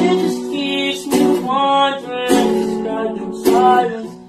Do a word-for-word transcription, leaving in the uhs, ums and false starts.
It just keeps me wondering, this goddamn silence.